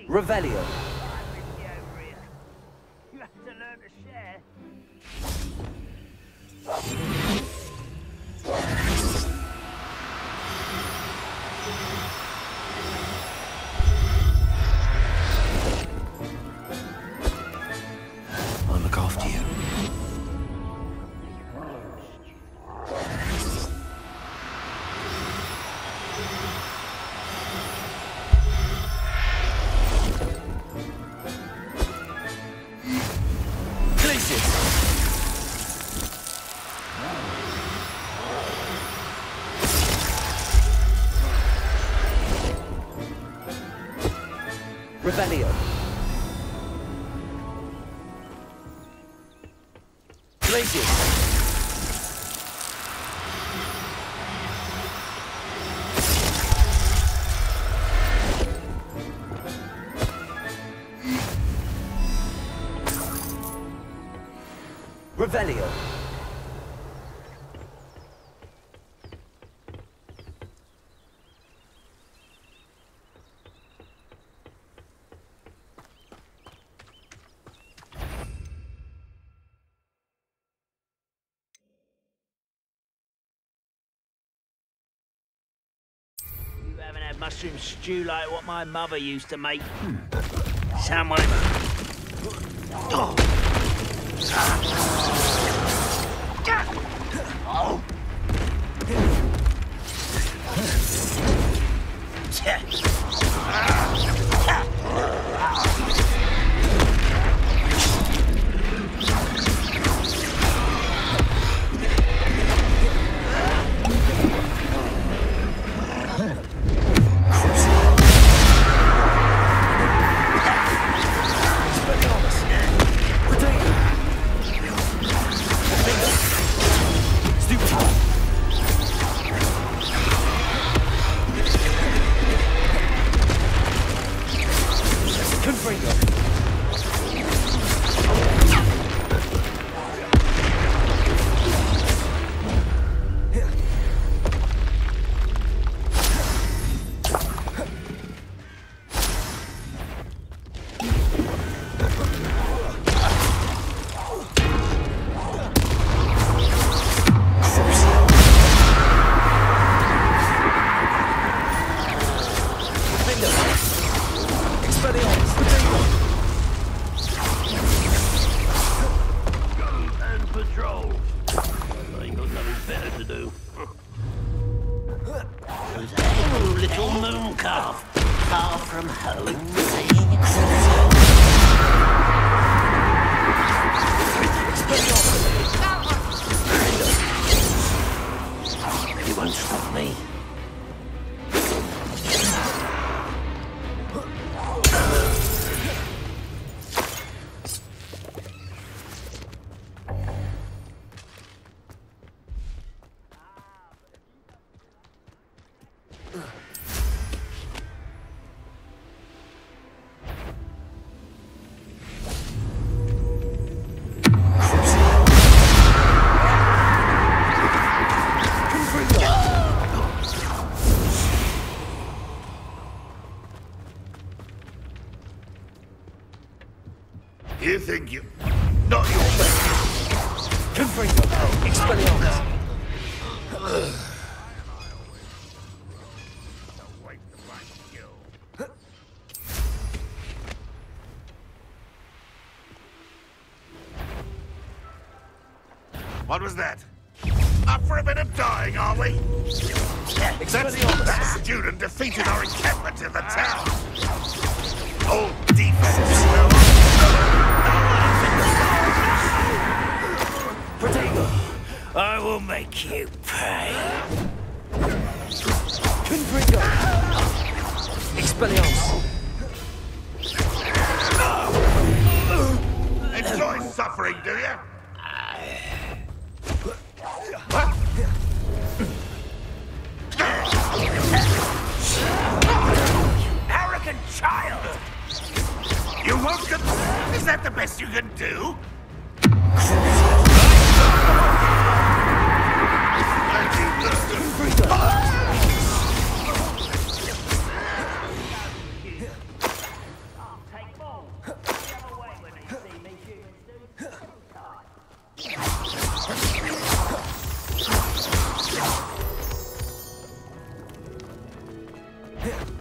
Revelio. You have to learn to share. I'll look after you. Revelio. Glacius. Revelio. You haven't had mushroom stew like what my mother used to make. Someone. Oh. Oh. You think you... Not your best. Confringo. Expelliarmus. What was that? Up for a bit of dying, are we? That student defeated our encampment in the town. All defense is well on. I will make you pay. Confringo. Expelliarmus. Enjoy suffering, do you? Arrogant child! You won't get... Is that the best you can do? Here.